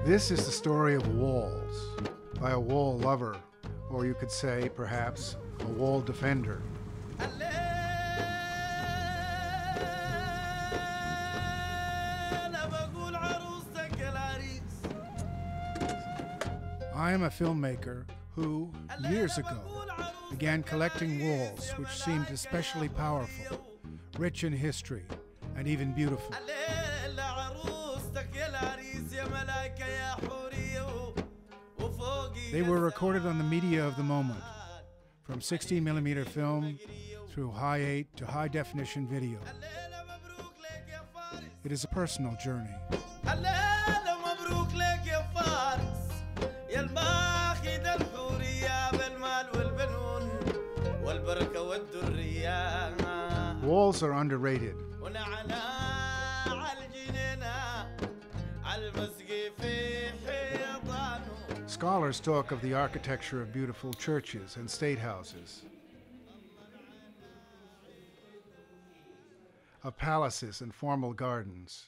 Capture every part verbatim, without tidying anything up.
This is the story of walls, by a wall lover, or you could say, perhaps, a wall defender. I am a filmmaker who, years ago, began collecting walls which seemed especially powerful, rich in history, and even beautiful. They were recorded on the media of the moment, from sixteen millimeter film through high eight to high definition video. It is a personal journey. Walls are underrated. Scholars talk of the architecture of beautiful churches and state houses, of palaces and formal gardens.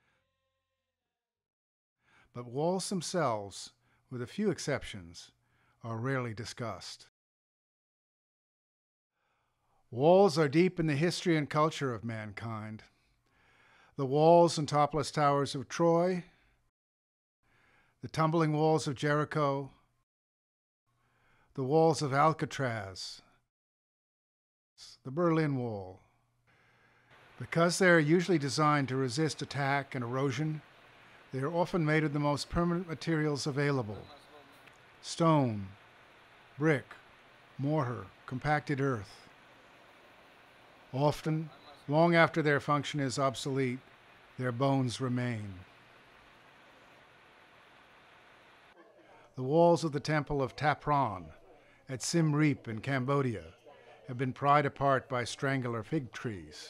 But walls themselves, with a few exceptions, are rarely discussed. Walls are deep in the history and culture of mankind. The walls and topless towers of Troy, the tumbling walls of Jericho, the walls of Alcatraz, the Berlin Wall. Because they are usually designed to resist attack and erosion, they are often made of the most permanent materials available: stone, brick, mortar, compacted earth. Often, long after their function is obsolete, their bones remain. The walls of the temple of Tapran at Siem Reap in Cambodia have been pried apart by strangler fig trees.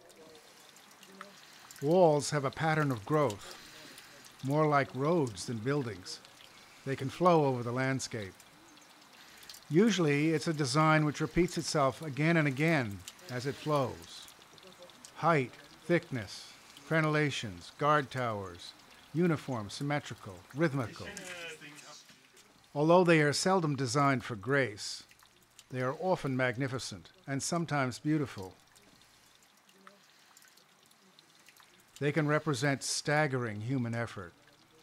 Walls have a pattern of growth, more like roads than buildings. They can flow over the landscape. Usually, it's a design which repeats itself again and again as it flows. Height, thickness, crenellations, guard towers, uniform, symmetrical, rhythmical. Although they are seldom designed for grace, they are often magnificent and sometimes beautiful. They can represent staggering human effort.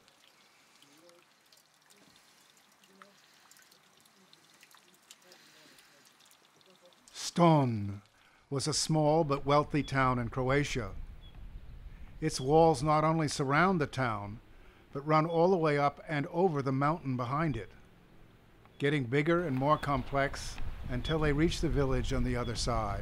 Ston was a small but wealthy town in Croatia. Its walls not only surround the town, but run all the way up and over the mountain behind it, getting bigger and more complex until they reach the village on the other side.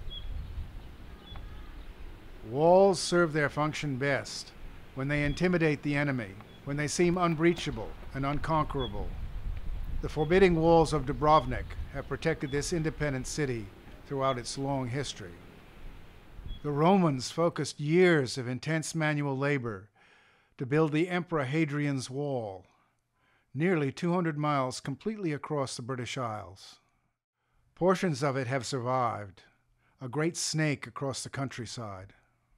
Walls serve their function best when they intimidate the enemy, when they seem unbreachable and unconquerable. The forbidding walls of Dubrovnik have protected this independent city throughout its long history. The Romans focused years of intense manual labor to build the Emperor Hadrian's wall, nearly two hundred miles completely across the British Isles. Portions of it have survived, a great snake across the countryside.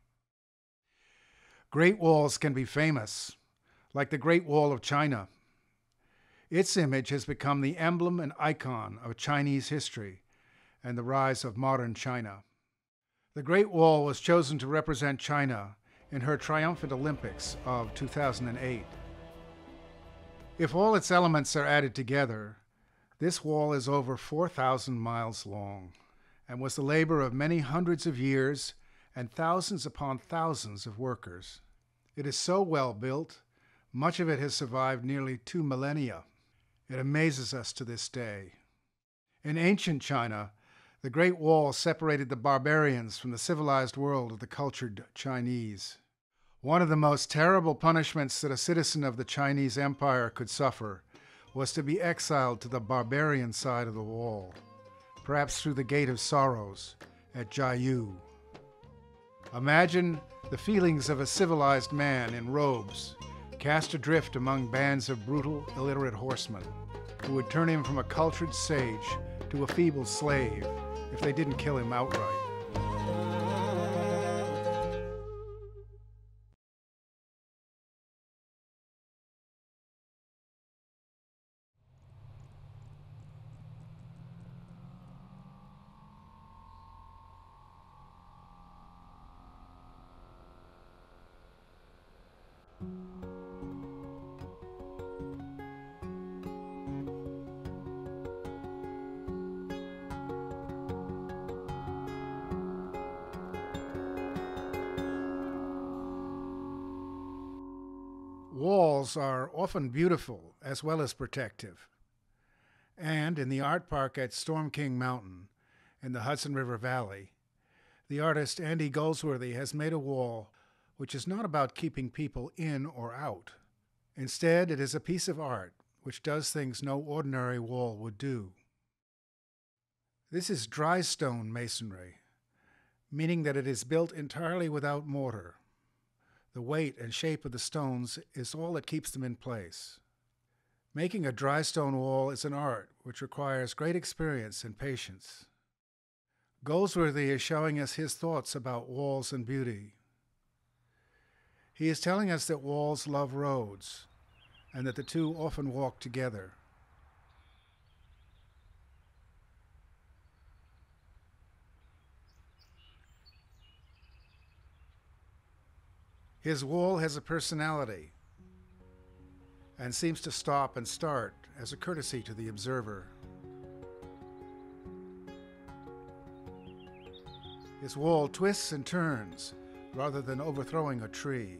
Great walls can be famous, like the Great Wall of China. Its image has become the emblem and icon of Chinese history and the rise of modern China. The Great Wall was chosen to represent China in her triumphant Olympics of two thousand eight. If all its elements are added together, this wall is over four thousand miles long and was the labor of many hundreds of years and thousands upon thousands of workers. It is so well built, much of it has survived nearly two millennia. It amazes us to this day. In ancient China, the Great Wall separated the barbarians from the civilized world of the cultured Chinese. One of the most terrible punishments that a citizen of the Chinese Empire could suffer was to be exiled to the barbarian side of the wall, perhaps through the Gate of Sorrows at Jiayu. Imagine the feelings of a civilized man in robes, cast adrift among bands of brutal, illiterate horsemen, who would turn him from a cultured sage to a feeble slave if they didn't kill him outright. walls are often beautiful as well as protective. And in the art park at Storm King Mountain in the Hudson River Valley, the artist Andy Goldsworthy has made a wall which is not about keeping people in or out. Instead, it is a piece of art which does things no ordinary wall would do. This is dry stone masonry, meaning that it is built entirely without mortar. The weight and shape of the stones is all that keeps them in place. Making a dry stone wall is an art which requires great experience and patience. Goldsworthy is showing us his thoughts about walls and beauty. He is telling us that walls love roads, and that the two often walk together. His wall has a personality and seems to stop and start as a courtesy to the observer. His wall twists and turns rather than overthrowing a tree.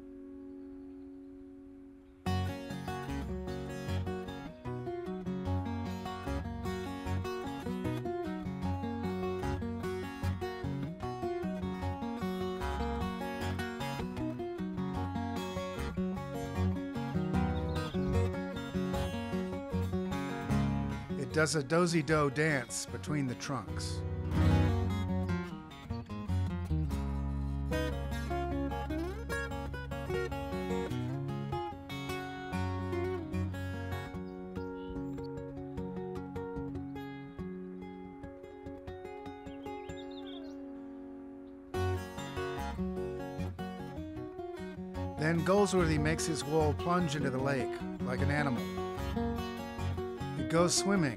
It does a dozy-do dance between the trunks. Then Goldsworthy makes his wall plunge into the lake like an animal. It goes swimming.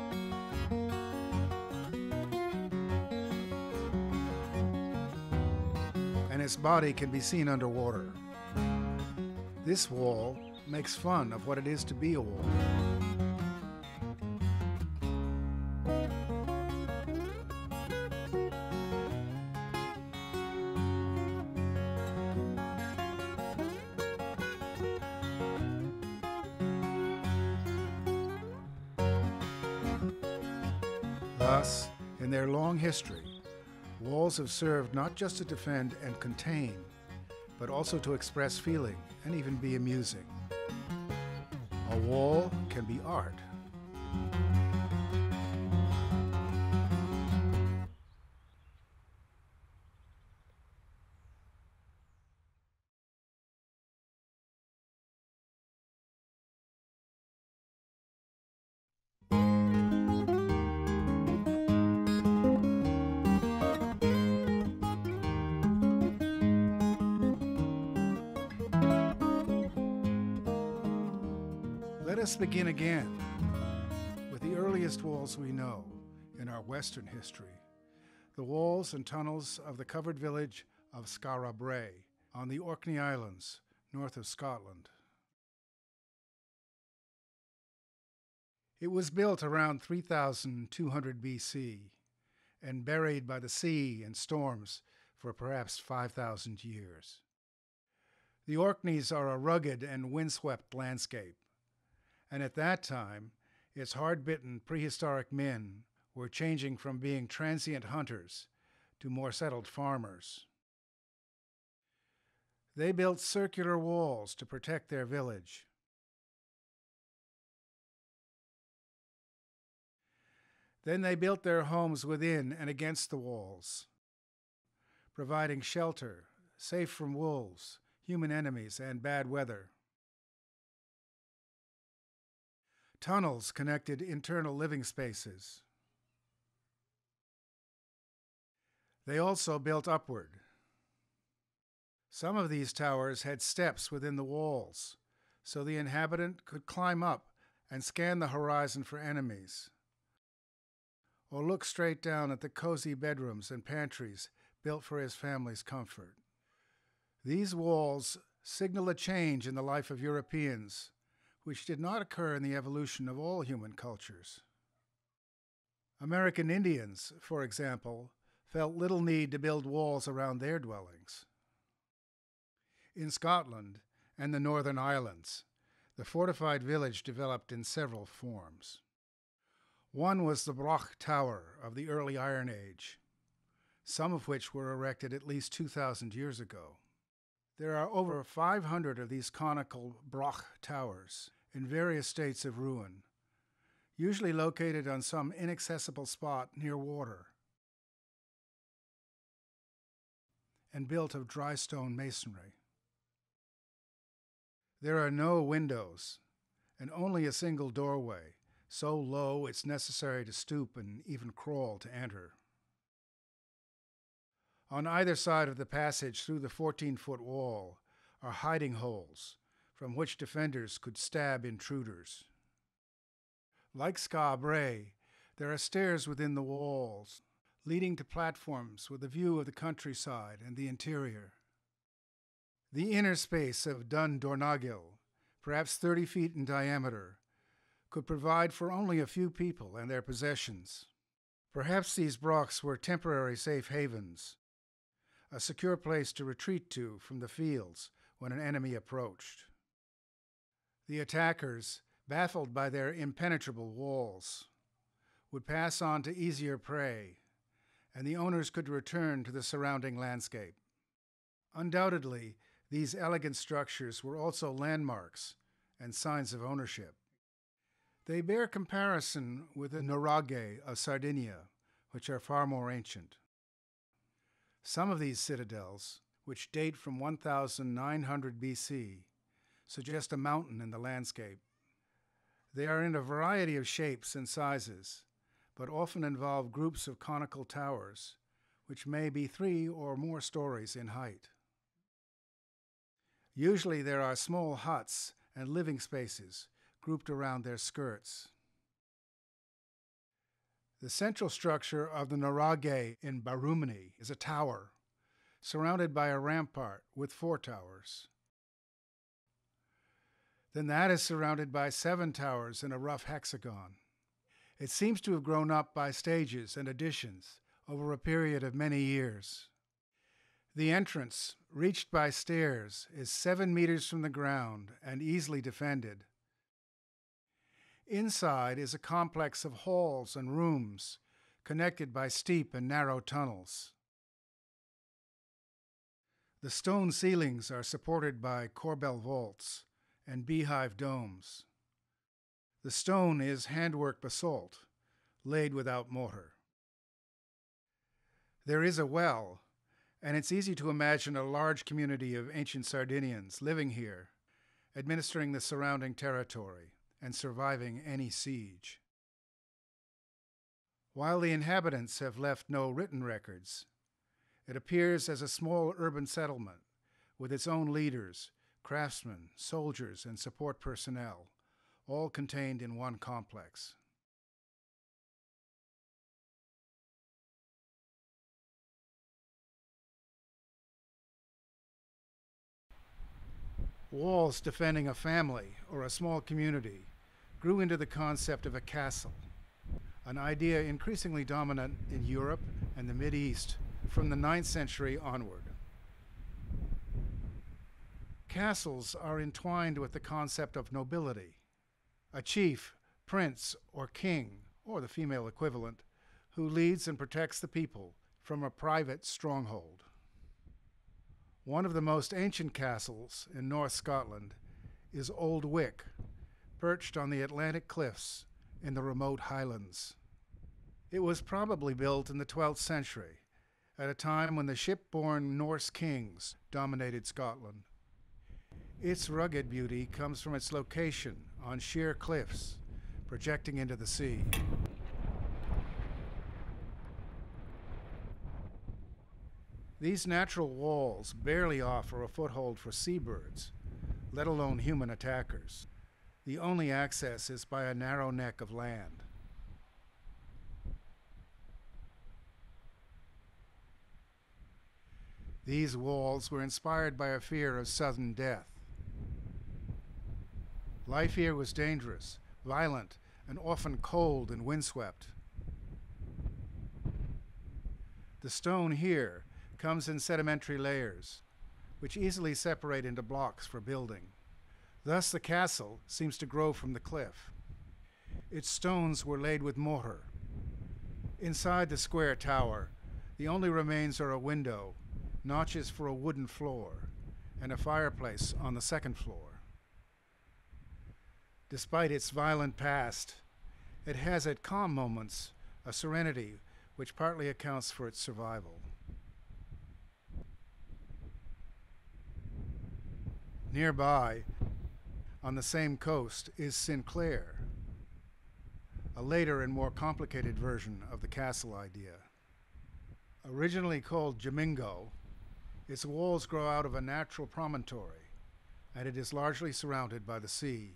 And its body can be seen underwater. This wall makes fun of what it is to be a wall. Thus, in their long history, walls have served not just to defend and contain, but also to express feeling and even be amusing. A wall can be art. Let us begin again with the earliest walls we know in our Western history, the walls and tunnels of the covered village of Skara Brae on the Orkney Islands, north of Scotland. It was built around three thousand two hundred B C and buried by the sea and storms for perhaps five thousand years. The Orkneys are a rugged and windswept landscape, and at that time, its hard-bitten prehistoric men were changing from being transient hunters to more settled farmers. They built circular walls to protect their village. Then they built their homes within and against the walls, providing shelter, safe from wolves, human enemies, and bad weather. Tunnels connected internal living spaces. They also built upward. Some of these towers had steps within the walls, so the inhabitant could climb up and scan the horizon for enemies, or look straight down at the cozy bedrooms and pantries built for his family's comfort. These walls signal a change in the life of Europeans, which did not occur in the evolution of all human cultures. American Indians, for example, felt little need to build walls around their dwellings. In Scotland, and the Northern Islands, the fortified village developed in several forms. One was the Broch Tower of the early Iron Age, some of which were erected at least two thousand years ago. There are over five hundred of these conical Broch towers in various states of ruin, usually located on some inaccessible spot near water, and built of dry stone masonry. There are no windows, and only a single doorway, so low it's necessary to stoop and even crawl to enter. On either side of the passage through the fourteen-foot wall are hiding holes from which defenders could stab intruders. Like Ska Bray, there are stairs within the walls, leading to platforms with a view of the countryside and the interior. The inner space of Dun Dornagil, perhaps thirty feet in diameter, could provide for only a few people and their possessions. Perhaps these brochs were temporary safe havens, a secure place to retreat to from the fields when an enemy approached. The attackers, baffled by their impenetrable walls, would pass on to easier prey, and the owners could return to the surrounding landscape. Undoubtedly, these elegant structures were also landmarks and signs of ownership. They bear comparison with the nuraghe of Sardinia, which are far more ancient. Some of these citadels, which date from one thousand nine hundred B C, suggest a mountain in the landscape. They are in a variety of shapes and sizes, but often involve groups of conical towers, which may be three or more stories in height. Usually there are small huts and living spaces grouped around their skirts. The central structure of the nuraghe in Barumni is a tower, surrounded by a rampart with four towers. Then that is surrounded by seven towers in a rough hexagon. It seems to have grown up by stages and additions over a period of many years. The entrance, reached by stairs, is seven meters from the ground and easily defended. Inside is a complex of halls and rooms, connected by steep and narrow tunnels. The stone ceilings are supported by corbel vaults and beehive domes. The stone is handwork basalt, laid without mortar. There is a well, and it's easy to imagine a large community of ancient Sardinians living here, administering the surrounding territory and surviving any siege. While the inhabitants have left no written records, it appears as a small urban settlement with its own leaders, craftsmen, soldiers, and support personnel, all contained in one complex. Walls defending a family or a small community grew into the concept of a castle, an idea increasingly dominant in Europe and the Mideast from the ninth century onward. Castles are entwined with the concept of nobility. A chief, prince, or king, or the female equivalent, who leads and protects the people from a private stronghold. One of the most ancient castles in North Scotland is Old Wick, perched on the Atlantic cliffs in the remote Highlands. It was probably built in the twelfth century, at a time when the ship-borne Norse kings dominated Scotland. Its rugged beauty comes from its location on sheer cliffs, projecting into the sea. These natural walls barely offer a foothold for seabirds, let alone human attackers. The only access is by a narrow neck of land. These walls were inspired by a fear of sudden death. Life here was dangerous, violent, and often cold and windswept. The stone here comes in sedimentary layers, which easily separate into blocks for building. Thus the castle seems to grow from the cliff. Its stones were laid with mortar. Inside the square tower, the only remains are a window, notches for a wooden floor, and a fireplace on the second floor. Despite its violent past, it has at calm moments a serenity which partly accounts for its survival. Nearby, on the same coast, is Sinclair, a later and more complicated version of the castle idea. Originally called Jamingo, its walls grow out of a natural promontory, and it is largely surrounded by the sea.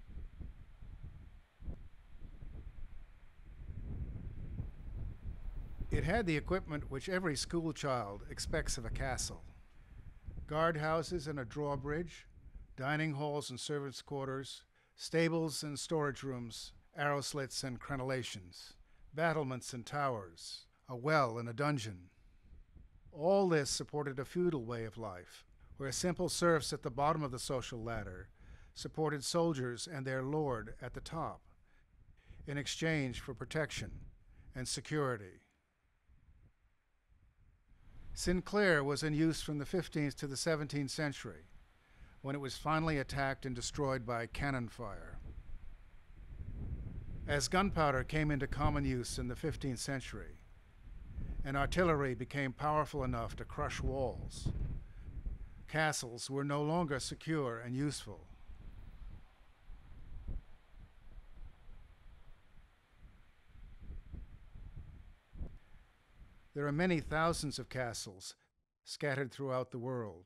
It had the equipment which every school child expects of a castle: guardhouses and a drawbridge, dining halls and servants' quarters, stables and storage rooms, arrow slits and crenellations, battlements and towers, a well and a dungeon. All this supported a feudal way of life, where simple serfs at the bottom of the social ladder supported soldiers and their lord at the top, in exchange for protection and security. Sinclair was in use from the fifteenth to the seventeenth century, when it was finally attacked and destroyed by cannon fire. As gunpowder came into common use in the fifteenth century, and artillery became powerful enough to crush walls, castles were no longer secure and useful. There are many thousands of castles scattered throughout the world,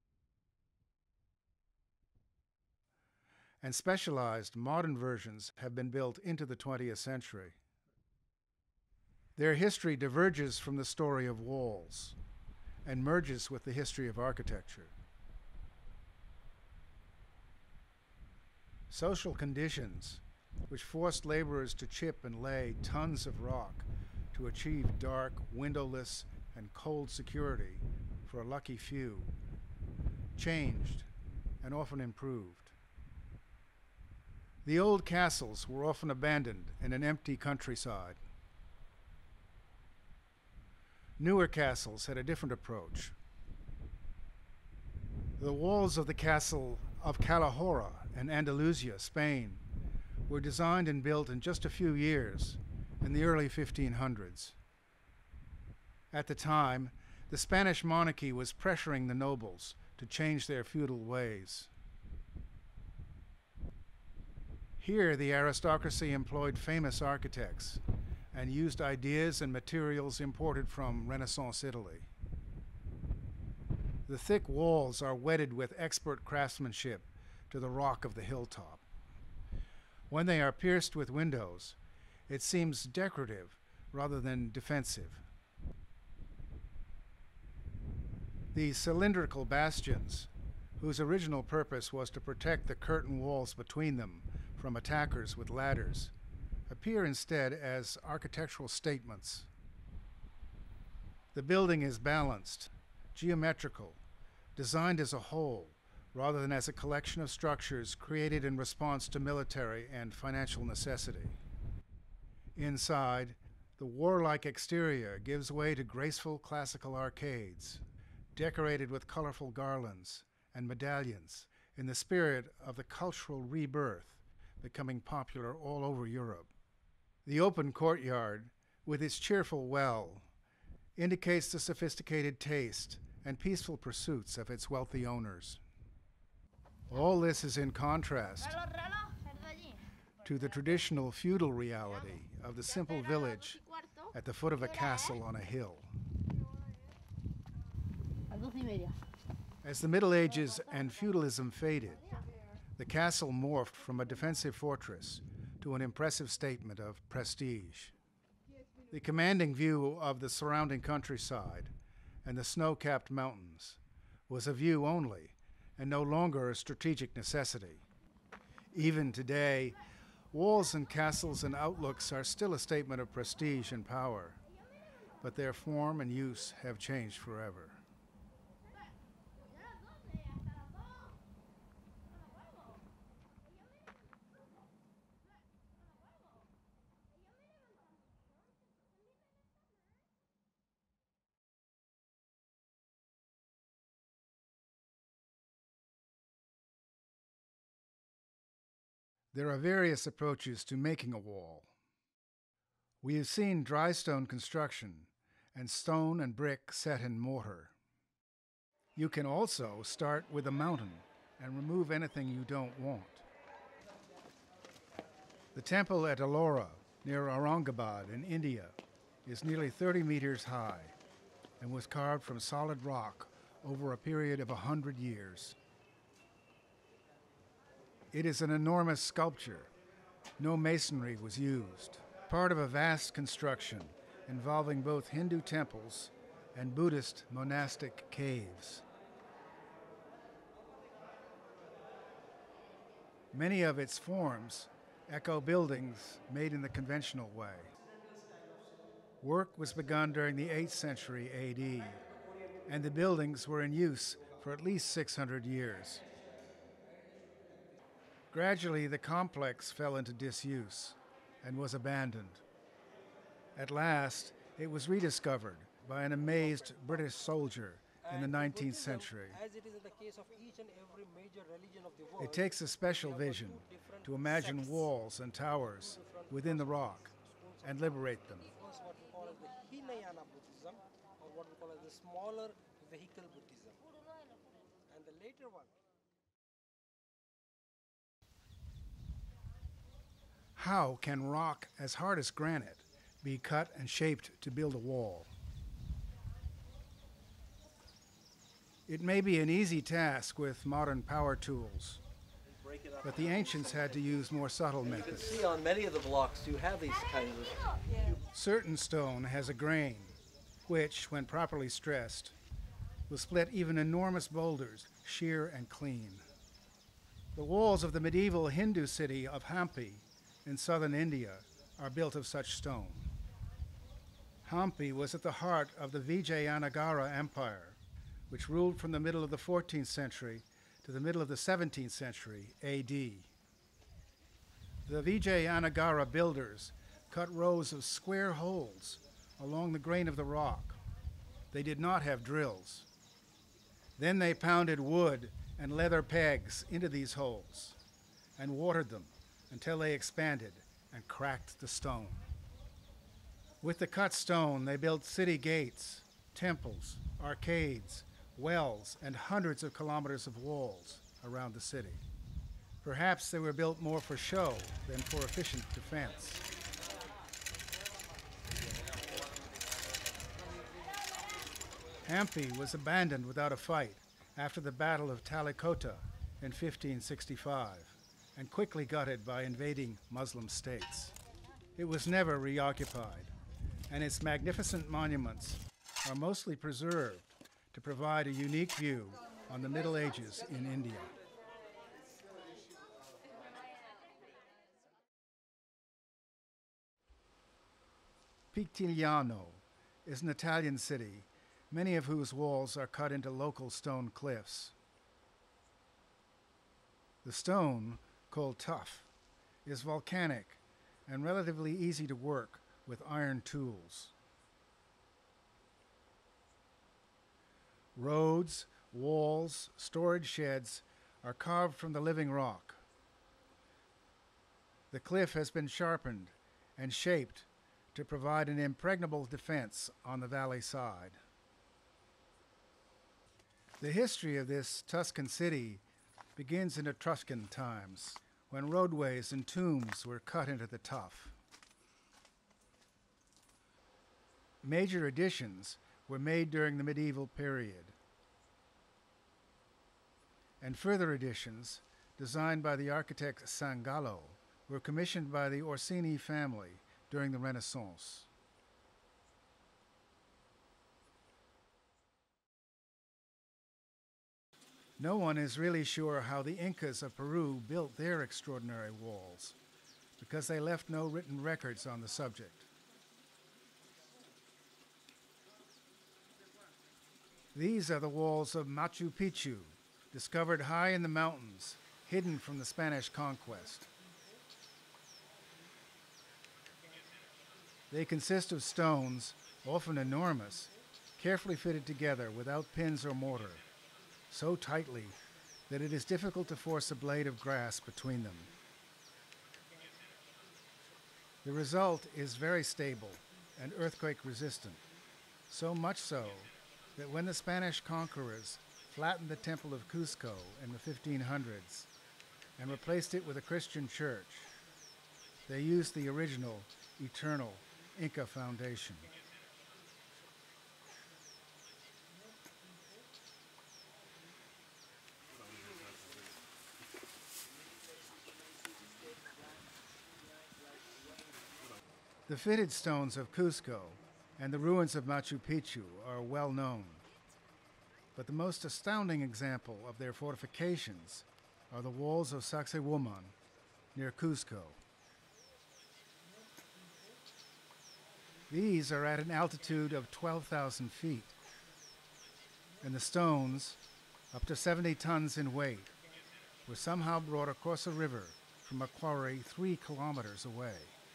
and specialized modern versions have been built into the twentieth century. Their history diverges from the story of walls and merges with the history of architecture. Social conditions, which forced laborers to chip and lay tons of rock to achieve dark, windowless, and cold security for a lucky few, changed and often improved. The old castles were often abandoned in an empty countryside. Newer castles had a different approach. The walls of the castle of Calahorra in Andalusia, Spain, were designed and built in just a few years in the early fifteen hundreds. At the time, the Spanish monarchy was pressuring the nobles to change their feudal ways. Here, the aristocracy employed famous architects and used ideas and materials imported from Renaissance Italy. The thick walls are wedded with expert craftsmanship to the rock of the hilltop. When they are pierced with windows, it seems decorative rather than defensive. These cylindrical bastions, whose original purpose was to protect the curtain walls between them from attackers with ladders, appear instead as architectural statements. The building is balanced, geometrical, designed as a whole, rather than as a collection of structures created in response to military and financial necessity. Inside, the warlike exterior gives way to graceful classical arcades, decorated with colorful garlands and medallions in the spirit of the cultural rebirth becoming popular all over Europe. The open courtyard, with its cheerful well, indicates the sophisticated taste and peaceful pursuits of its wealthy owners. All this is in contrast to the traditional feudal reality of the simple village at the foot of a castle on a hill. As the Middle Ages and feudalism faded, the castle morphed from a defensive fortress to an impressive statement of prestige. The commanding view of the surrounding countryside and the snow-capped mountains was a view only and no longer a strategic necessity. Even today, walls and castles and outlooks are still a statement of prestige and power, but their form and use have changed forever. There are various approaches to making a wall. We have seen dry stone construction and stone and brick set in mortar. You can also start with a mountain and remove anything you don't want. The temple at Ellora, near Aurangabad in India, is nearly thirty meters high and was carved from solid rock over a period of a hundred years. It is an enormous sculpture. No masonry was used, part of a vast construction involving both Hindu temples and Buddhist monastic caves. Many of its forms echo buildings made in the conventional way. Work was begun during the eighth century A D, and the buildings were in use for at least six hundred years. Gradually, the complex fell into disuse and was abandoned. At last, it was rediscovered by an amazed British soldier in the nineteenth century. As it is the case of each and every major religion of the world, It takes a special vision to imagine walls and towers within the rock and liberate them. First, what we call as the Hinayana Buddhism, or what we call as the smaller vehicle Buddhism, and the later one. How can rock as hard as granite be cut and shaped to build a wall? It may be an easy task with modern power tools, but the ancients had to use more subtle You can methods. see on many of the blocks you have these kinds of. Certain stone has a grain, which, when properly stressed, will split even enormous boulders sheer and clean. The walls of the medieval Hindu city of Hampi in southern India are built of such stone. Hampi was at the heart of the Vijayanagara Empire, which ruled from the middle of the fourteenth century to the middle of the seventeenth century A D. The Vijayanagara builders cut rows of square holes along the grain of the rock. They did not have drills. Then they pounded wood and leather pegs into these holes and watered them until they expanded and cracked the stone. With the cut stone, they built city gates, temples, arcades, wells, and hundreds of kilometers of walls around the city. Perhaps they were built more for show than for efficient defense. Hampi was abandoned without a fight after the Battle of Talikota in fifteen sixty-five, and quickly gutted by invading Muslim states. It was never reoccupied, and its magnificent monuments are mostly preserved to provide a unique view on the Middle Ages in India. Pictigliano is an Italian city, many of whose walls are cut into local stone cliffs. The stone, called tuff, is volcanic and relatively easy to work with iron tools. Roads, walls, storage sheds are carved from the living rock. The cliff has been sharpened and shaped to provide an impregnable defense on the valley side. The history of this Tuscan city begins in Etruscan times, when roadways and tombs were cut into the tuff. Major additions were made during the medieval period, and further additions, designed by the architect Sangallo, were commissioned by the Orsini family during the Renaissance. No one is really sure how the Incas of Peru built their extraordinary walls, because they left no written records on the subject. These are the walls of Machu Picchu, discovered high in the mountains, hidden from the Spanish conquest. They consist of stones, often enormous, carefully fitted together without pins or mortar, so tightly that it is difficult to force a blade of grass between them. The result is very stable and earthquake resistant, so much so that when the Spanish conquerors flattened the Temple of Cusco in the fifteen hundreds and replaced it with a Christian church, they used the original, eternal Inca foundation. The fitted stones of Cusco and the ruins of Machu Picchu are well known, but the most astounding example of their fortifications are the walls of Sacsayhuaman near Cusco. These are at an altitude of twelve thousand feet, and the stones, up to seventy tons in weight, were somehow brought across a river from a quarry three kilometers away.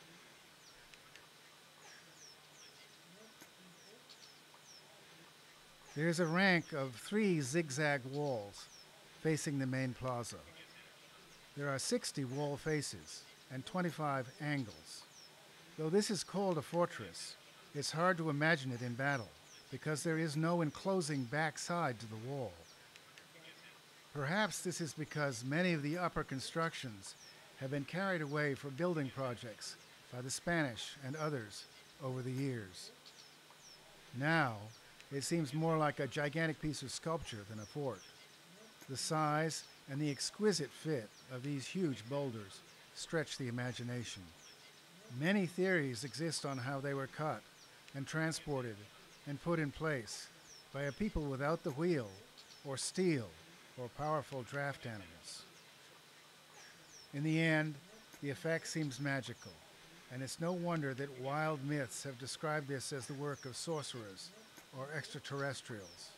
There's a rank of three zigzag walls facing the main plaza. There are sixty wall faces and twenty-five angles. Though this is called a fortress, it's hard to imagine it in battle because there is no enclosing back side to the wall. Perhaps this is because many of the upper constructions have been carried away for building projects by the Spanish and others over the years. Now, it seems more like a gigantic piece of sculpture than a fort. The size and the exquisite fit of these huge boulders stretch the imagination. Many theories exist on how they were cut and transported and put in place by a people without the wheel or steel or powerful draft animals. In the end, the effect seems magical, and it's no wonder that wild myths have described this as the work of sorcerers or extraterrestrials.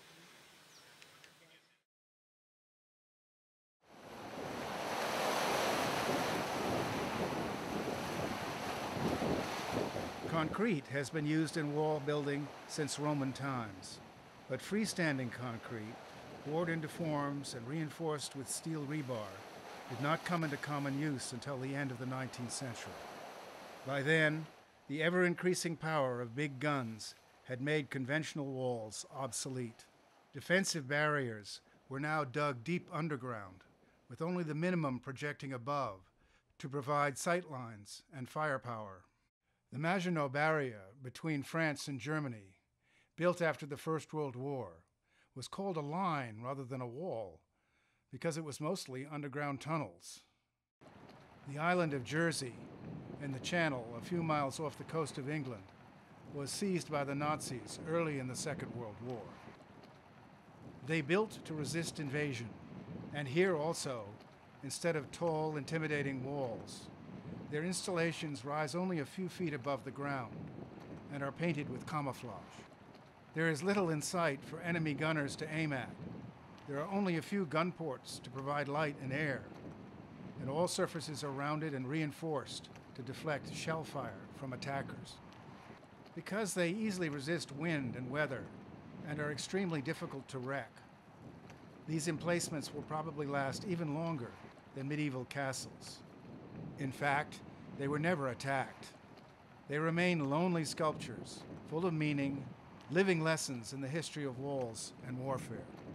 Concrete has been used in wall building since Roman times, but freestanding concrete, poured into forms and reinforced with steel rebar, did not come into common use until the end of the nineteenth century. By then, the ever-increasing power of big guns had made conventional walls obsolete. Defensive barriers were now dug deep underground, with only the minimum projecting above to provide sight lines and firepower. The Maginot Barrier between France and Germany, built after the First World War, was called a line rather than a wall because it was mostly underground tunnels. The island of Jersey, in the Channel a few miles off the coast of England, was seized by the Nazis early in the Second World War. They built to resist invasion, and here also, instead of tall, intimidating walls, their installations rise only a few feet above the ground and are painted with camouflage. There is little in sight for enemy gunners to aim at. There are only a few gun ports to provide light and air, and all surfaces are rounded and reinforced to deflect shell fire from attackers. Because they easily resist wind and weather and are extremely difficult to wreck, these emplacements will probably last even longer than medieval castles. In fact, they were never attacked. They remain lonely sculptures, full of meaning, living lessons in the history of walls and warfare.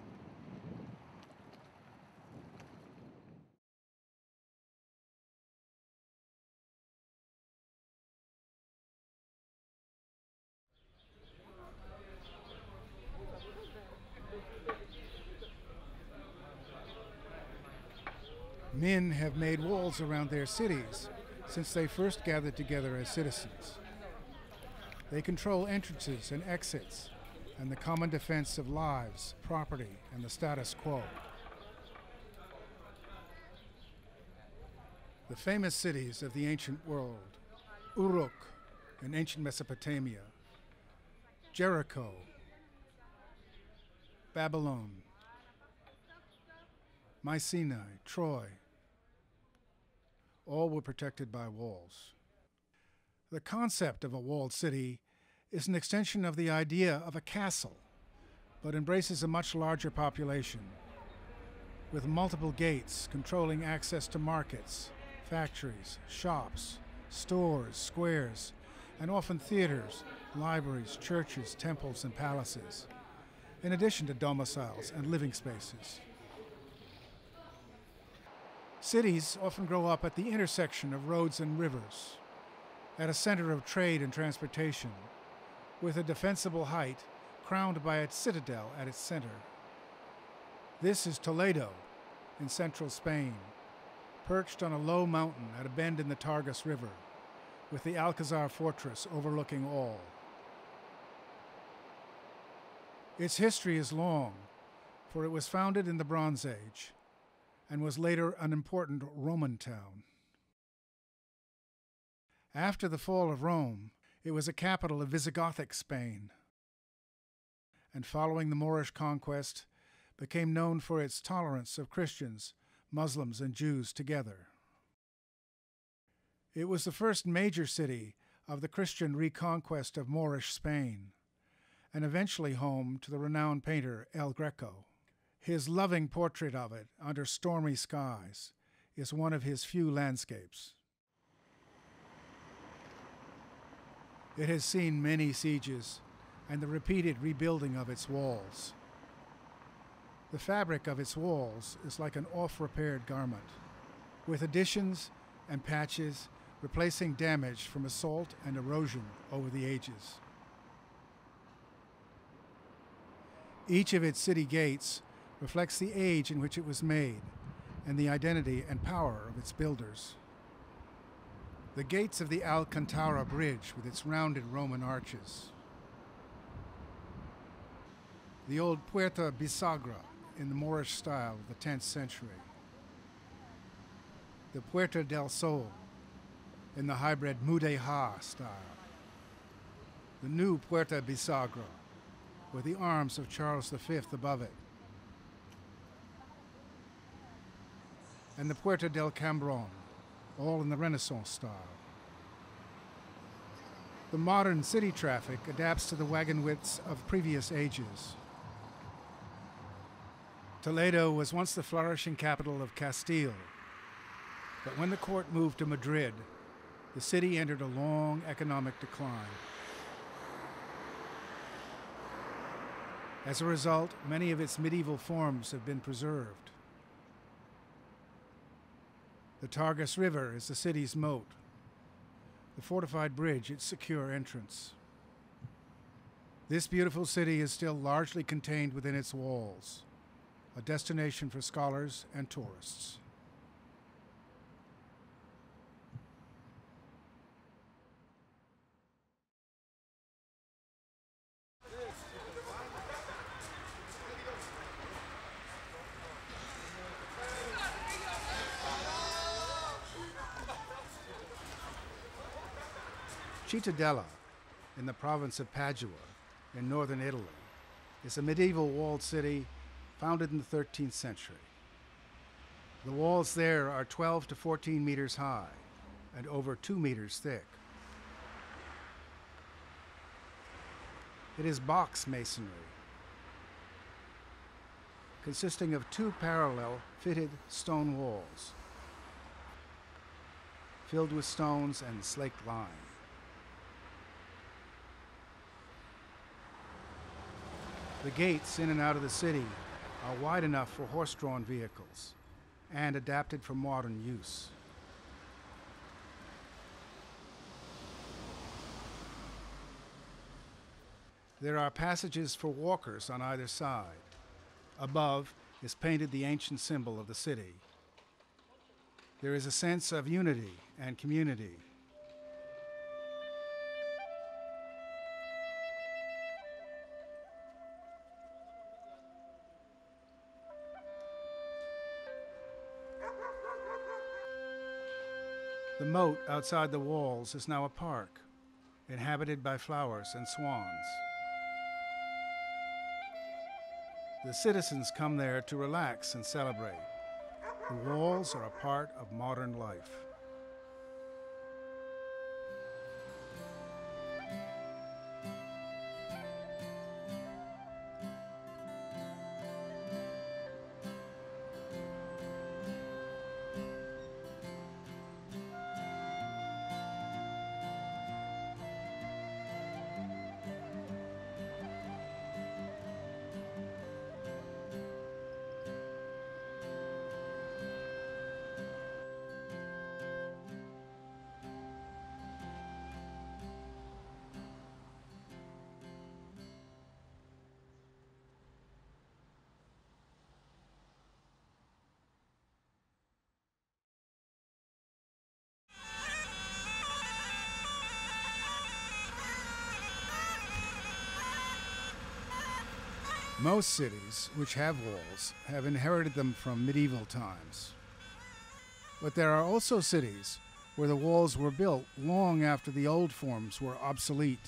Men have made walls around their cities since they first gathered together as citizens. They control entrances and exits and the common defense of lives, property, and the status quo. The famous cities of the ancient world, Uruk in ancient Mesopotamia, Jericho, Babylon, Mycenae, Troy, all were protected by walls. The concept of a walled city is an extension of the idea of a castle, but embraces a much larger population, with multiple gates controlling access to markets, factories, shops, stores, squares, and often theaters, libraries, churches, temples, and palaces, in addition to domiciles and living spaces. Cities often grow up at the intersection of roads and rivers, at a center of trade and transportation, with a defensible height crowned by its citadel at its center. This is Toledo in central Spain, perched on a low mountain at a bend in the Tagus River, with the Alcazar fortress overlooking all. Its history is long, for it was founded in the Bronze Age and was later an important Roman town. After the fall of Rome, it was a capital of Visigothic Spain, and following the Moorish conquest, became known for its tolerance of Christians, Muslims, and Jews together. It was the first major city of the Christian reconquest of Moorish Spain, and eventually home to the renowned painter El Greco. His loving portrait of it under stormy skies is one of his few landscapes. It has seen many sieges and the repeated rebuilding of its walls. The fabric of its walls is like an off-repaired garment, with additions and patches replacing damage from assault and erosion over the ages. Each of its city gates reflects the age in which it was made and the identity and power of its builders. The gates of the Alcantara bridge with its rounded Roman arches. The old Puerta Bisagra in the Moorish style of the tenth century. The Puerta del Sol in the hybrid Mudéjar style. The new Puerta Bisagra with the arms of Charles the Fifth above it. And the Puerta del Cambron, all in the Renaissance style. The modern city traffic adapts to the wagon widths of previous ages. Toledo was once the flourishing capital of Castile, but when the court moved to Madrid, the city entered a long economic decline. As a result, many of its medieval forms have been preserved. The Tagus River is the city's moat, the fortified bridge its secure entrance. This beautiful city is still largely contained within its walls, a destination for scholars and tourists. Cittadella, in the province of Padua, in northern Italy, is a medieval walled city founded in the thirteenth century. The walls there are twelve to fourteen meters high and over two meters thick. It is box masonry, consisting of two parallel fitted stone walls, filled with stones and slaked lime. The gates in and out of the city are wide enough for horse-drawn vehicles and adapted for modern use. There are passages for walkers on either side. Above is painted the ancient symbol of the city. There is a sense of unity and community. The moat outside the walls is now a park, inhabited by flowers and swans. The citizens come there to relax and celebrate. The walls are a part of modern life. Most cities which have walls have inherited them from medieval times. But there are also cities where the walls were built long after the old forms were obsolete.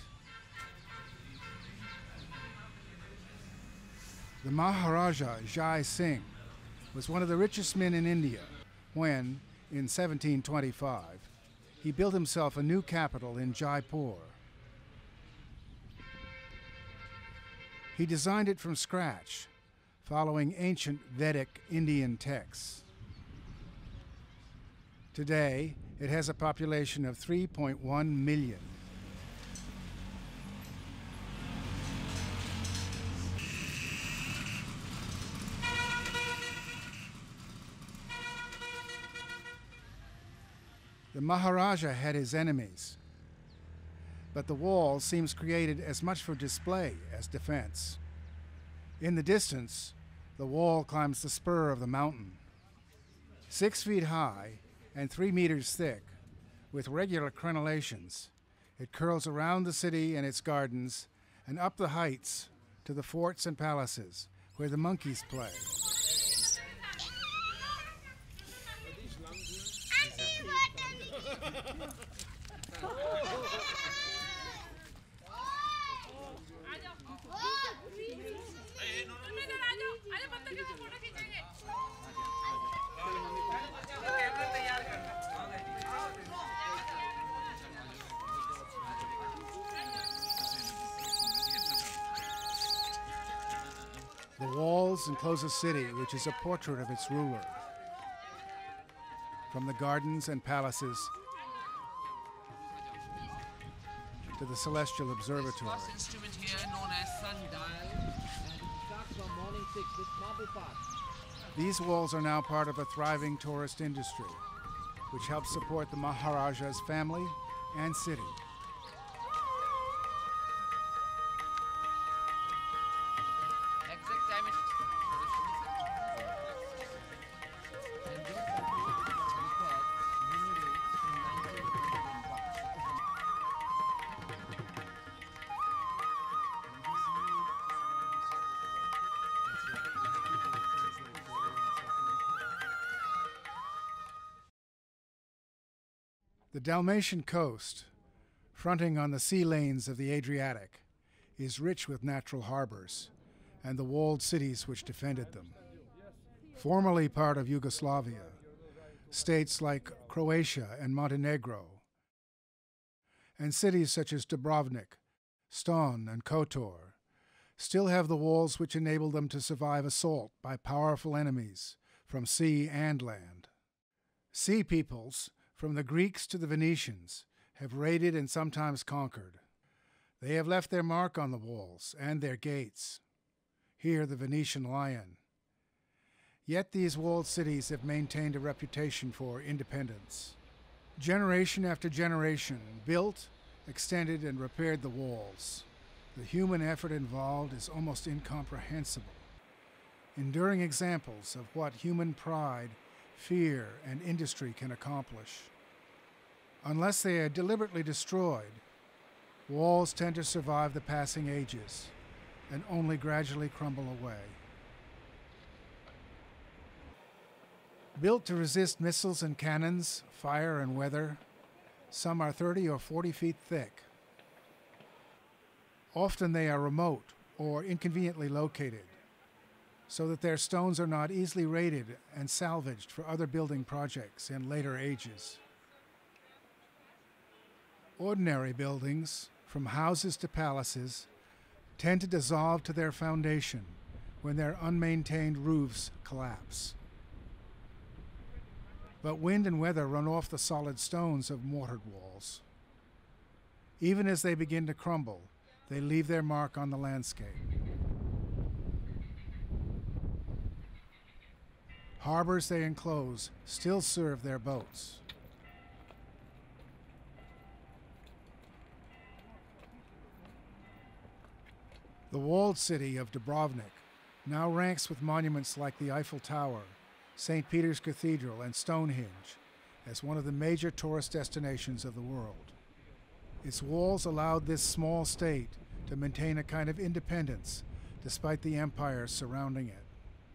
The Maharaja Jai Singh was one of the richest men in India when, in seventeen twenty-five, he built himself a new capital in Jaipur. He designed it from scratch, following ancient Vedic Indian texts. Today, it has a population of three point one million. The Maharaja had his enemies, but the wall seems created as much for display as defense. In the distance, the wall climbs the spur of the mountain. Six feet high and three meters thick, with regular crenellations, it curls around the city and its gardens and up the heights to the forts and palaces where the monkeys play. The walls enclose a city which is a portrait of its ruler. From the gardens and palaces to the celestial observatory. This instrument here known as sundial, and it starts from morning six with marble paths. These walls are now part of a thriving tourist industry, which helps support the Maharaja's family and city. Exact time it and this repaired manually in nineteen twenty-one. The Dalmatian coast, fronting on the sea lanes of the Adriatic, is rich with natural harbors and the walled cities which defended them. Formerly part of Yugoslavia, states like Croatia and Montenegro, and cities such as Dubrovnik, Ston, and Kotor, still have the walls which enable them to survive assault by powerful enemies from sea and land. Sea peoples, from the Greeks to the Venetians, have raided and sometimes conquered. They have left their mark on the walls and their gates. Here the Venetian lion. Yet these walled cities have maintained a reputation for independence. Generation after generation built, extended, and repaired the walls. The human effort involved is almost incomprehensible. Enduring examples of what human pride, fear, and industry can accomplish. Unless they are deliberately destroyed, walls tend to survive the passing ages and only gradually crumble away. Built to resist missiles and cannons, fire and weather, some are thirty or forty feet thick. Often they are remote or inconveniently located, so that their stones are not easily raided and salvaged for other building projects in later ages. Ordinary buildings, from houses to palaces, tend to dissolve to their foundation when their unmaintained roofs collapse. But wind and weather run off the solid stones of mortared walls. Even as they begin to crumble, they leave their mark on the landscape. Harbors they enclose still serve their boats. The walled city of Dubrovnik now ranks with monuments like the Eiffel Tower, Saint Peter's Cathedral, and Stonehenge as one of the major tourist destinations of the world. Its walls allowed this small state to maintain a kind of independence despite the empire surrounding it.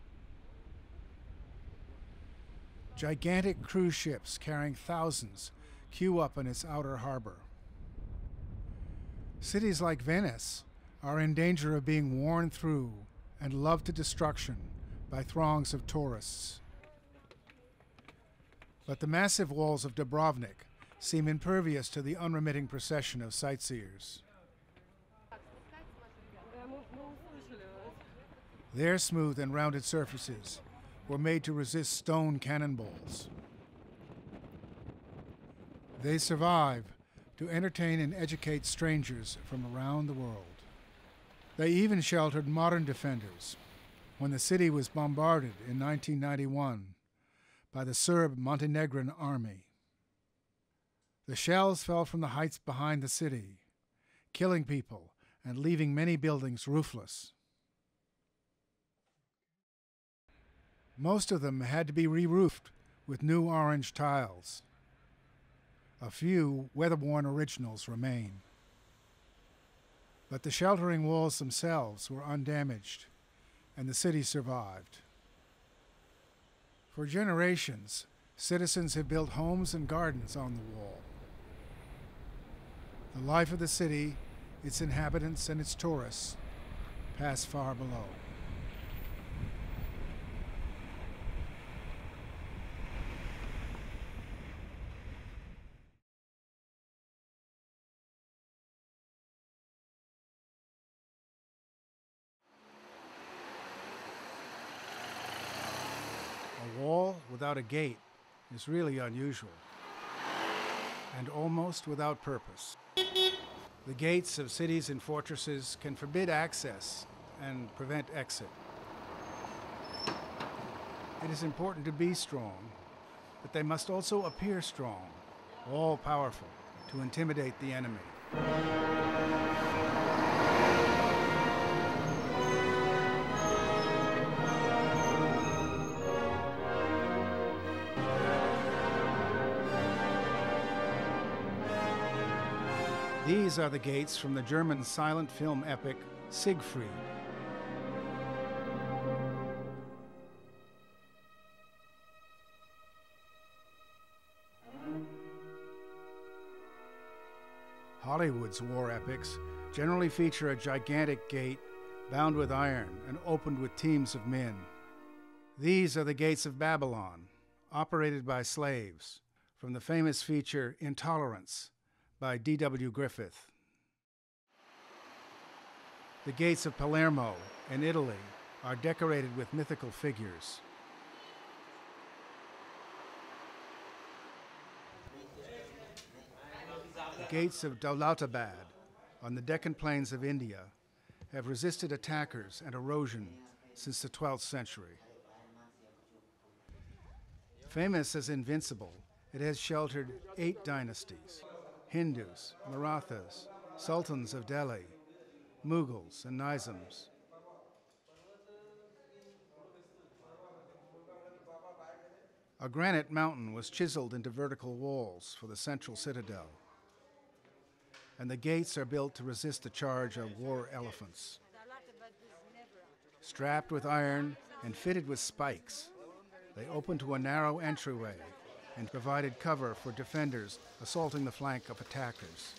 Gigantic cruise ships carrying thousands queue up in its outer harbor. Cities like Venice are in danger of being worn through and loved to destruction by throngs of tourists. But the massive walls of Dubrovnik seem impervious to the unremitting procession of sightseers. Their smooth and rounded surfaces were made to resist stone cannonballs. They survive to entertain and educate strangers from around the world. They even sheltered modern defenders when the city was bombarded in nineteen ninety-one by the Serb Montenegrin army. The shells fell from the heights behind the city, killing people and leaving many buildings roofless. Most of them had to be re-roofed with new orange tiles. A few weather-worn originals remain. But the sheltering walls themselves were undamaged, and the city survived. For generations, citizens have built homes and gardens on the wall. The life of the city, its inhabitants and its tourists, pass far below. A wall without a gate is really unusual, and almost without purpose. The gates of cities and fortresses can forbid access and prevent exit. It is important to be strong, but they must also appear strong, all-powerful, to intimidate the enemy. These are the gates from the German silent film epic Siegfried. Hollywood's war epics generally feature a gigantic gate bound with iron and opened with teams of men. These are the gates of Babylon, operated by slaves, from the famous feature Intolerance by D W Griffith. The gates of Palermo in Italy are decorated with mythical figures. The gates of Daulatabad on the Deccan Plains of India have resisted attackers and erosion since the twelfth century. Famous as invincible, it has sheltered eight dynasties: Hindus, Marathas, Sultans of Delhi, Mughals, and Nizams. A granite mountain was chiseled into vertical walls for the central citadel, and the gates are built to resist the charge of war elephants. Strapped with iron and fitted with spikes, they opened to a narrow entryway and provided cover for defenders assaulting the flank of attackers.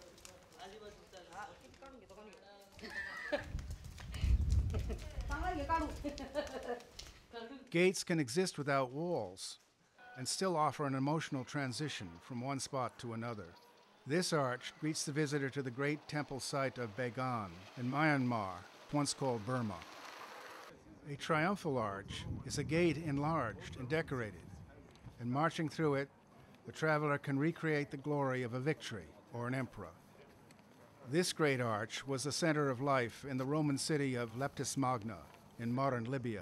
Gates can exist without walls and still offer an emotional transition from one spot to another. This arch greets the visitor to the great temple site of Bagan in Myanmar, once called Burma. A triumphal arch is a gate enlarged and decorated, and marching through it, the traveler can recreate the glory of a victory or an emperor. This great arch was the center of life in the Roman city of Leptis Magna in modern Libya.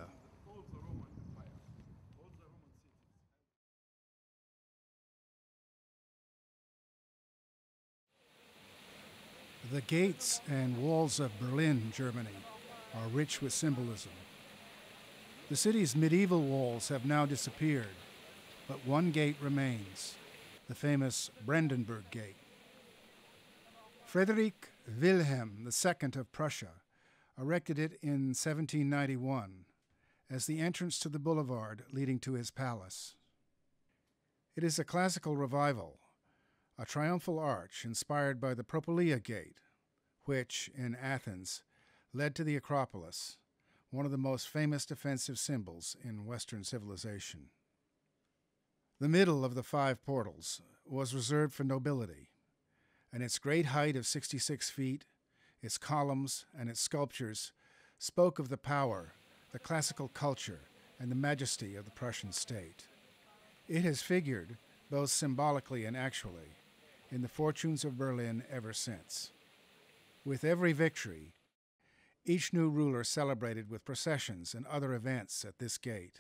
The gates and walls of Berlin, Germany, are rich with symbolism. The city's medieval walls have now disappeared, but one gate remains, the famous Brandenburg Gate. Frederick Wilhelm the Second of Prussia erected it in seventeen ninety-one as the entrance to the boulevard leading to his palace. It is a classical revival, a triumphal arch inspired by the Propylaea Gate, which, in Athens, led to the Acropolis, one of the most famous defensive symbols in Western civilization. The middle of the five portals was reserved for nobility, and its great height of sixty-six feet, its columns, and its sculptures spoke of the power, the classical culture, and the majesty of the Prussian state. It has figured, both symbolically and actually, in the fortunes of Berlin ever since. With every victory, each new ruler celebrated with processions and other events at this gate.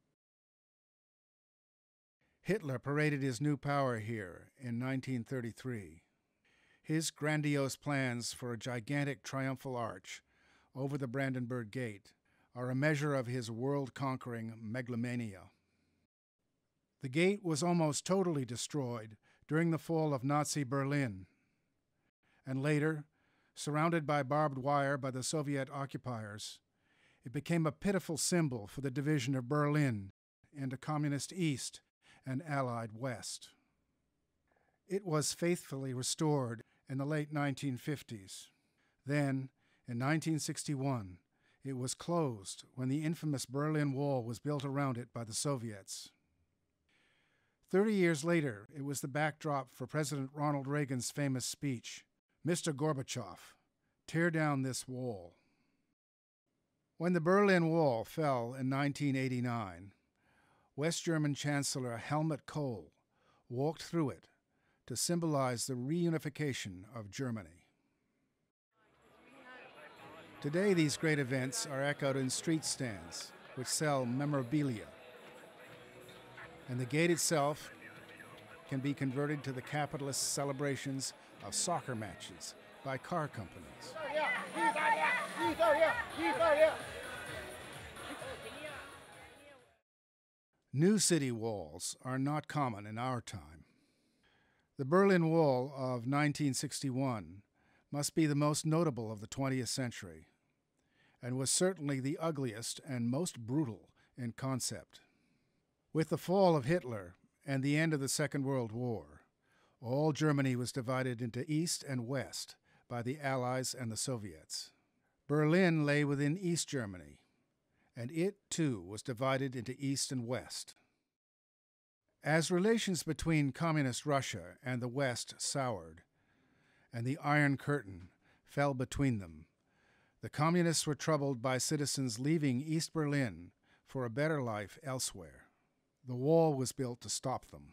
Hitler paraded his new power here in nineteen thirty-three. His grandiose plans for a gigantic triumphal arch over the Brandenburg Gate are a measure of his world-conquering megalomania. The gate was almost totally destroyed during the fall of Nazi Berlin, and later, surrounded by barbed wire by the Soviet occupiers, it became a pitiful symbol for the division of Berlin into Communist East and Allied West. It was faithfully restored in the late nineteen fifties. Then, in nineteen sixty-one, it was closed when the infamous Berlin Wall was built around it by the Soviets. Thirty years later, it was the backdrop for President Ronald Reagan's famous speech, "Mister Gorbachev, tear down this wall." When the Berlin Wall fell in nineteen eighty-nine, West German Chancellor Helmut Kohl walked through it to symbolize the reunification of Germany. Today, these great events are echoed in street stands, which sell memorabilia, and the gate itself can be converted to the capitalist celebrations of soccer matches by car companies. New city walls are not common in our time. The Berlin Wall of nineteen sixty-one must be the most notable of the twentieth century, and was certainly the ugliest and most brutal in concept. With the fall of Hitler and the end of the Second World War, all Germany was divided into East and West by the Allies and the Soviets. Berlin lay within East Germany, and it, too, was divided into East and West. As relations between Communist Russia and the West soured, and the Iron Curtain fell between them, the Communists were troubled by citizens leaving East Berlin for a better life elsewhere. The wall was built to stop them.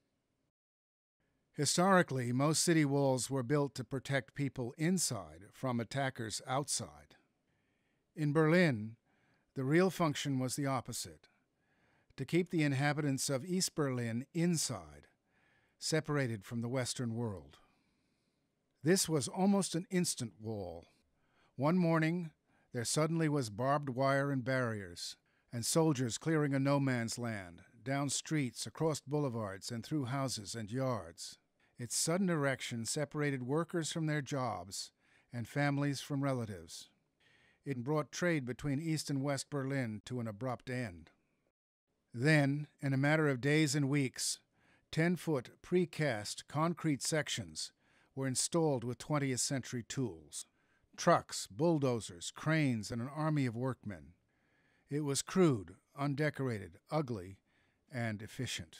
Historically, most city walls were built to protect people inside from attackers outside. In Berlin, the real function was the opposite, to keep the inhabitants of East Berlin inside, separated from the Western world. This was almost an instant wall. One morning, there suddenly was barbed wire and barriers, and soldiers clearing a no-man's land, down streets, across boulevards, and through houses and yards. Its sudden erection separated workers from their jobs and families from relatives. It brought trade between East and West Berlin to an abrupt end. Then, in a matter of days and weeks, ten-foot precast concrete sections were installed with twentieth century tools. Trucks, bulldozers, cranes, and an army of workmen. It was crude, undecorated, ugly, and efficient.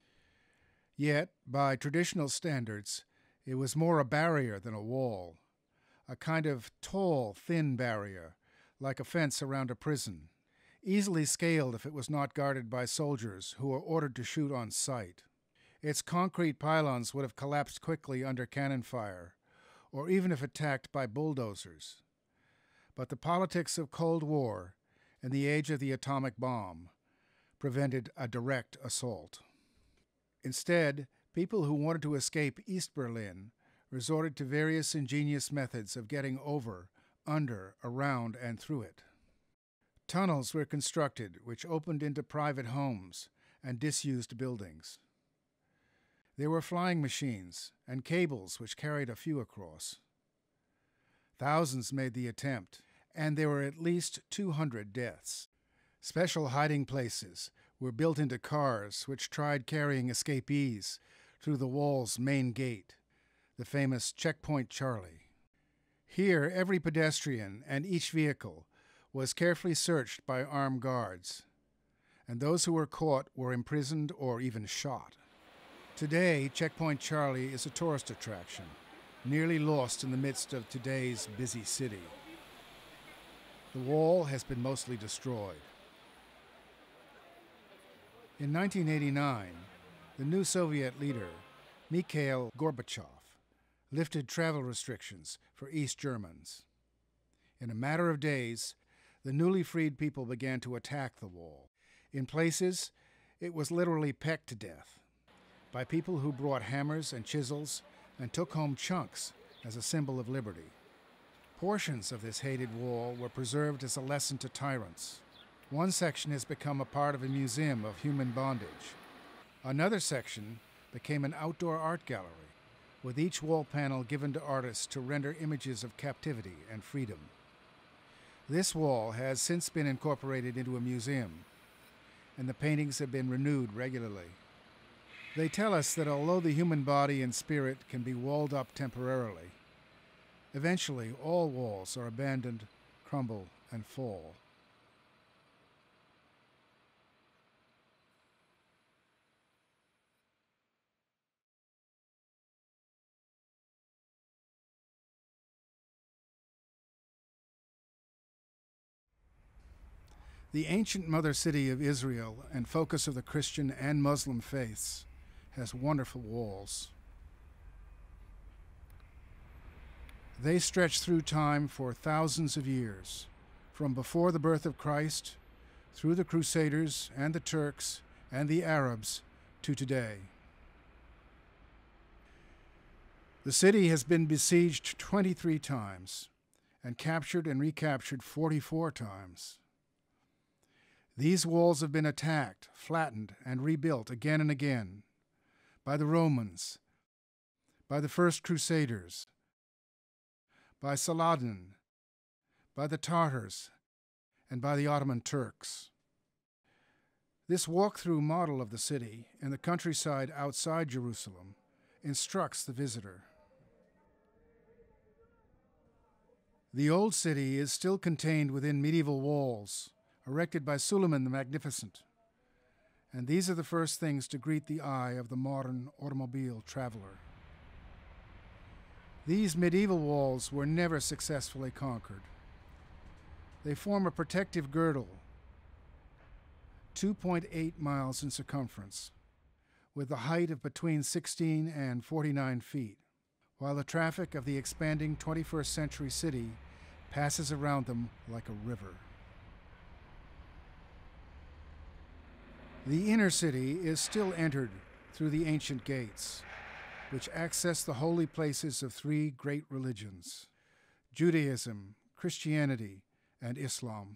Yet, by traditional standards, it was more a barrier than a wall, a kind of tall, thin barrier, like a fence around a prison, easily scaled if it was not guarded by soldiers who were ordered to shoot on sight. Its concrete pylons would have collapsed quickly under cannon fire, or even if attacked by bulldozers. But the politics of Cold War and the age of the atomic bomb prevented a direct assault. Instead, people who wanted to escape East Berlin resorted to various ingenious methods of getting over, under, around, and through it. Tunnels were constructed which opened into private homes and disused buildings. There were flying machines and cables which carried a few across. Thousands made the attempt, and there were at least two hundred deaths. Special hiding places were built into cars which tried carrying escapees through the wall's main gate, the famous Checkpoint Charlie. Here, every pedestrian and each vehicle was carefully searched by armed guards, and those who were caught were imprisoned or even shot. Today, Checkpoint Charlie is a tourist attraction, nearly lost in the midst of today's busy city. The wall has been mostly destroyed. In nineteen eighty-nine, the new Soviet leader, Mikhail Gorbachev, lifted travel restrictions for East Germans. In a matter of days, the newly freed people began to attack the wall. In places, it was literally pecked to death by people who brought hammers and chisels and took home chunks as a symbol of liberty. Portions of this hated wall were preserved as a lesson to tyrants. One section has become a part of a museum of human bondage. Another section became an outdoor art gallery, with each wall panel given to artists to render images of captivity and freedom. This wall has since been incorporated into a museum, and the paintings have been renewed regularly. They tell us that although the human body and spirit can be walled up temporarily, eventually all walls are abandoned, crumble, and fall. The ancient mother city of Israel and focus of the Christian and Muslim faiths has wonderful walls. They stretch through time for thousands of years, from before the birth of Christ, through the Crusaders and the Turks and the Arabs to today. The city has been besieged twenty-three times and captured and recaptured forty-four times. These walls have been attacked, flattened, and rebuilt again and again by the Romans, by the First Crusaders, by Saladin, by the Tartars, and by the Ottoman Turks. This walk-through model of the city and the countryside outside Jerusalem instructs the visitor. The old city is still contained within medieval walls, erected by Suleiman the Magnificent, and these are the first things to greet the eye of the modern automobile traveler. These medieval walls were never successfully conquered. They form a protective girdle, two point eight miles in circumference, with a height of between sixteen and forty-nine feet, while the traffic of the expanding twenty-first century city passes around them like a river. The inner city is still entered through the ancient gates, which access the holy places of three great religions, Judaism, Christianity, and Islam.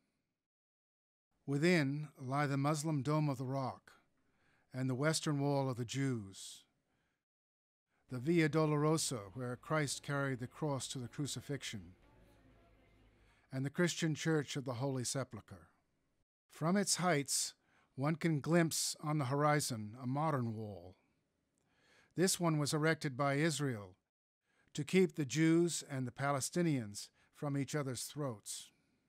Within lie the Muslim Dome of the Rock and the Western Wall of the Jews, the Via Dolorosa, where Christ carried the cross to the crucifixion, and the Christian Church of the Holy Sepulchre. From its heights, one can glimpse on the horizon a modern wall. This one was erected by Israel to keep the Jews and the Palestinians from each other's throats.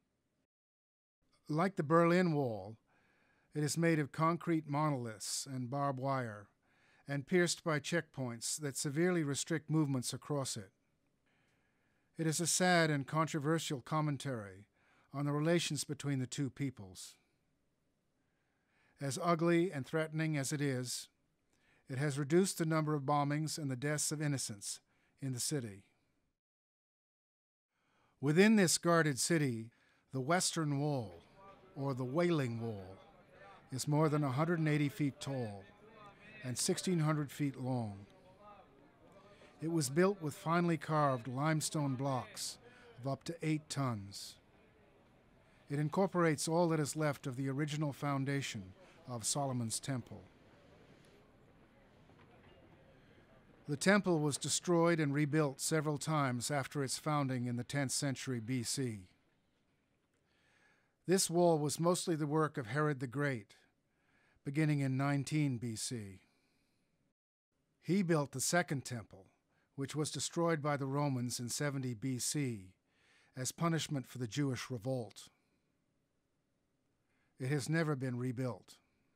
Like the Berlin Wall, it is made of concrete monoliths and barbed wire, and pierced by checkpoints that severely restrict movements across it. It is a sad and controversial commentary on the relations between the two peoples. As ugly and threatening as it is, it has reduced the number of bombings and the deaths of innocents in the city. Within this guarded city, the Western Wall, or the Wailing Wall, is more than one hundred eighty feet tall and sixteen hundred feet long. It was built with finely carved limestone blocks of up to eight tons. It incorporates all that is left of the original foundation of Solomon's temple. The temple was destroyed and rebuilt several times after its founding in the tenth century B C. This wall was mostly the work of Herod the Great, beginning in nineteen B C. He built the Second Temple, which was destroyed by the Romans in seventy B C as punishment for the Jewish revolt. It has never been rebuilt.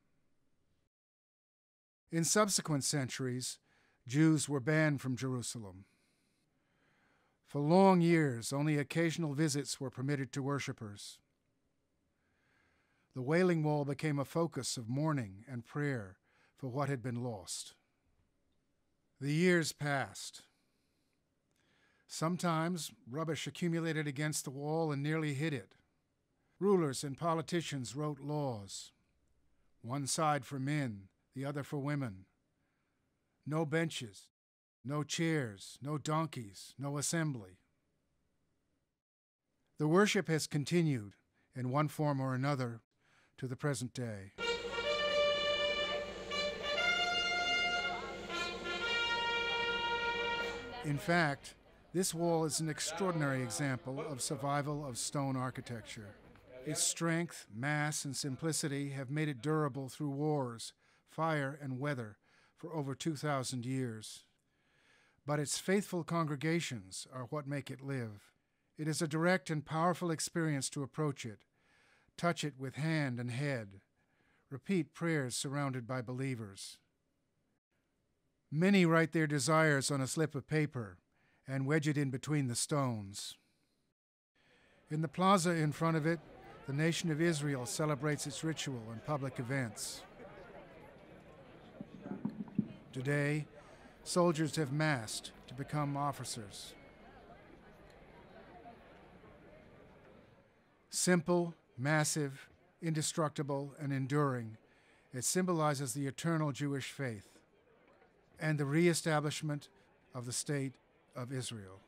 In subsequent centuries, Jews were banned from Jerusalem. For long years, only occasional visits were permitted to worshippers. The Wailing Wall became a focus of mourning and prayer for what had been lost. The years passed. Sometimes rubbish accumulated against the wall and nearly hid it. Rulers and politicians wrote laws, one side for men, the other for women. No benches, no chairs, no donkeys, no assembly. The worship has continued, in one form or another, to the present day. In fact, this wall is an extraordinary example of survival of stone architecture. Its strength, mass, and simplicity have made it durable through wars, fire, and weather for over two thousand years. But its faithful congregations are what make it live. It is a direct and powerful experience to approach it, touch it with hand and head, repeat prayers surrounded by believers. Many write their desires on a slip of paper and wedge it in between the stones. In the plaza in front of it, the nation of Israel celebrates its ritual and public events. Today, soldiers have massed to become officers. Simple, massive, indestructible, and enduring, it symbolizes the eternal Jewish faith and the reestablishment of the state of Israel.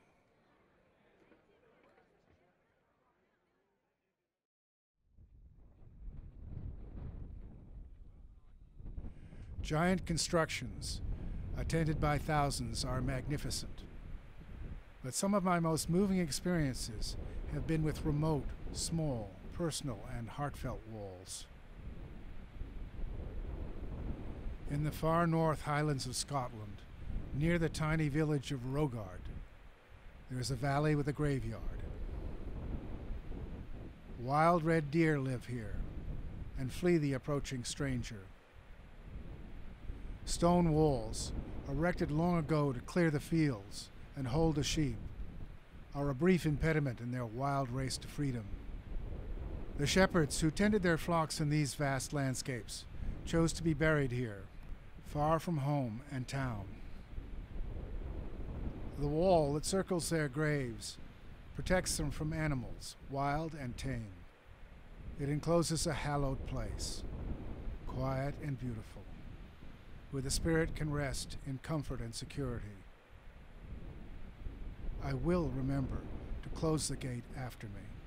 Giant constructions, attended by thousands, are magnificent. But some of my most moving experiences have been with remote, small, personal, and heartfelt walls. In the far north highlands of Scotland, near the tiny village of Rogard, there is a valley with a graveyard. Wild red deer live here and flee the approaching stranger. Stone walls, erected long ago to clear the fields and hold the sheep, are a brief impediment in their wild race to freedom. The shepherds who tended their flocks in these vast landscapes chose to be buried here, far from home and town. The wall that circles their graves protects them from animals, wild and tame. It encloses a hallowed place, quiet and beautiful, where the spirit can rest in comfort and security. I will remember to close the gate after me.